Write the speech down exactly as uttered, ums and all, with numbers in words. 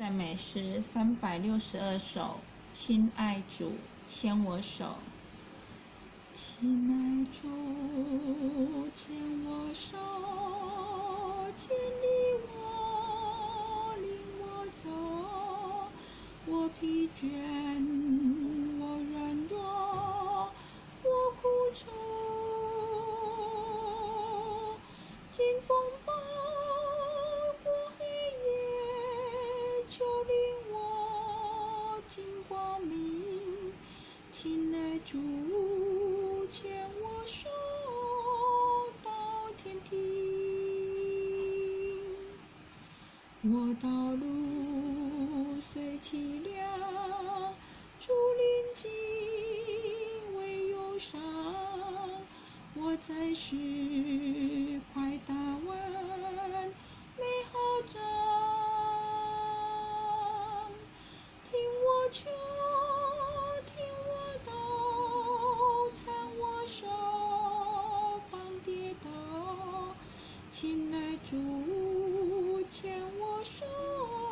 赞美诗三百六十二首，亲爱主，牵我手。亲爱主，牵我手，牵引我，领我走。我疲倦，我软弱，我苦楚，经风暴，过黑夜，求领我进光明。亲爱主，牵我手到天庭。我道路虽凄凉，主临近为忧伤。我在世快打完美好仗，听我求，听我祷，搀我手，防跌倒。亲爱主，牵我手。